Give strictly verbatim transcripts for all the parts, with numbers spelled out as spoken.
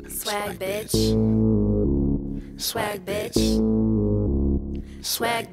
Swag bitch. Swag bitch. Swag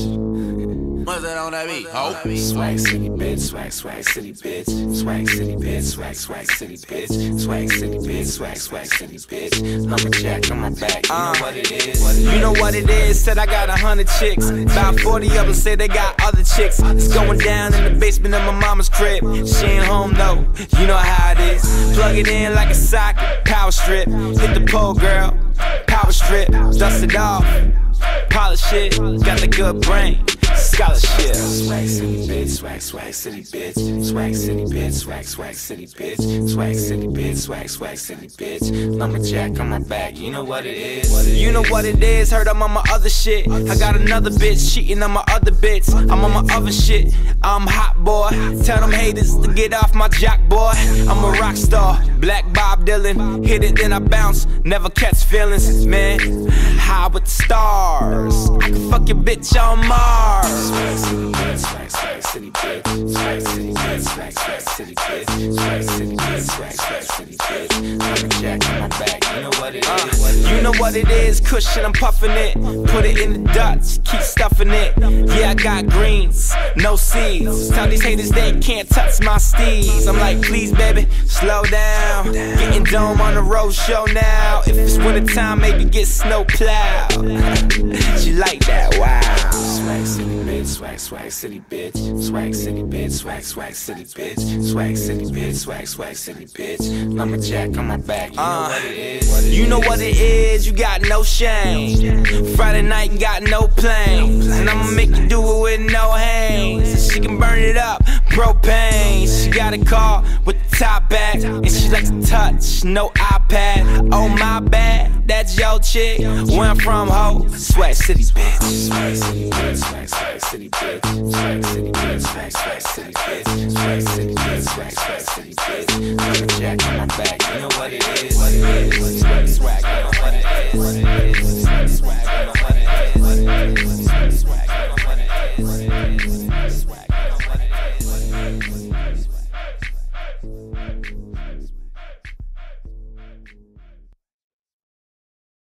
bitch. What's that on that beat? Oh. Swag city bitch, swag swag city bitch, swag city bitch, swag swag city bitch, swag city bitch, swag swag city bitch. Lumberjack on my back, you know what it is. You know what it is, said I got a hundred chicks. About forty of them say they got other chicks. It's going down in the basement of my mama's crib. She ain't home though, you know how it is. Plug it in like a socket, power strip. Hit the pole, girl, power strip. Dust it off, polish it. Got the good brain, scholarship. Swag city bitch, swag swag city bitch, swag city bitch, swag swag city bitch, swag city bitch, swag swag city bitch. Lumberjack on my back, you know what it is. You know what it is, heard I'm on my other shit. I got another bitch cheating on my other bits. I'm on my other shit, I'm hot boy. Tell them haters to get off my jock boy. I'm a rock star, Black Bob Dylan. Hit it then I bounce, never catch feelings, man. High with the stars, I can fuck your bitch on Mars. Swag city bitch, swag swag city bitch, swag city bitch, swag swag city bitch, swag city bitch, swag swag city bitch. Lumberjack on my back, you know what it is. You know what it is, cushion, I'm puffing it. Put it in the Dutch, keep stuffing it. Yeah, I got greens, no seeds. Tell these haters they can't touch my steeds. I'm like, please baby, slow down. Getting dome on the road show now. If it's winter time, maybe get snow plowed. She like that, wow. Swag city bitch, swag swag city bitch, swag city bitch, swag swag city bitch, swag city bitch, swag swag city bitch. Lumberjack on my back, you know what it is. You know what it is, you got no shame. Friday night, got no planes. And I'ma make you do it with no hands. She can burn it up, propane. She got a car with the top back, and she likes to touch, no iPad. Oh my bad, that's your chick. Where I'm from, ho, Swag City bitch. Swag city bitch, swag swag city bitch, swag city bitch, swag swag city bitch, swag city